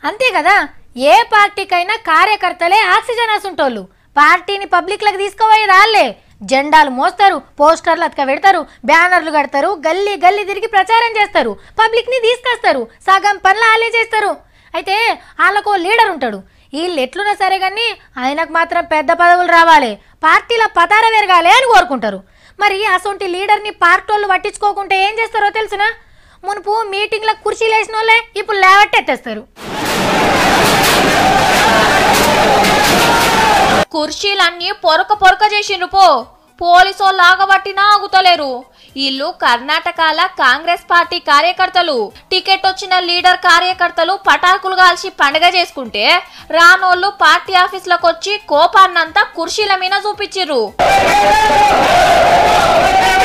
అంతే కదా, ఏ పార్టీకైనా కార్యకర్తలే ఆక్సిజన్ అసుంటోళ్ళు. పార్టీని పబ్లిక్లకు తీసుకుపోయి రాళ్లే జెండాలు మోస్తారు, పోస్టర్లు అతక పెడతారు, బ్యానర్లు కడతారు, గల్లీ గల్లీ తిరిగి ప్రచారం చేస్తారు, పబ్లిక్ని తీసుకొస్తారు, సగం పనులు వాళ్ళే చేస్తారు. అయితే వాళ్ళకు లీడర్ ఉంటాడు. వీళ్ళు ఎట్లున్నా సరే కానీ ఆయనకు మాత్రం పెద్ద పదవులు రావాలి, పార్టీల పతార పెరగాలి అని కోరుకుంటారు. మరి అసొంటి లీడర్ని పార్టీ వాళ్ళు పట్టించుకోకుంటే ఏం చేస్తారో తెలుసునా? మునుపు మీటింగ్లకు కుర్చీలు వేసిన వాళ్ళే ఇప్పుడు లేవట్టెత్తేస్తారు. కుర్చీలన్నీ పొరక పొరక చేసిండ్రు పో. పోలీసోళ్ళు ఆగబట్టినా ఆగుతలేరు. వీళ్ళు కర్ణాటకల కాంగ్రెస్ పార్టీ కార్యకర్తలు. టికెట్ వచ్చిన లీడర్ కార్యకర్తలు పటాకులు కాల్చి పండగ చేసుకుంటే రానోళ్ళు పార్టీ ఆఫీసులకు వచ్చి కోపాన్నంతా కుర్చీల మీద చూపించిర్రు.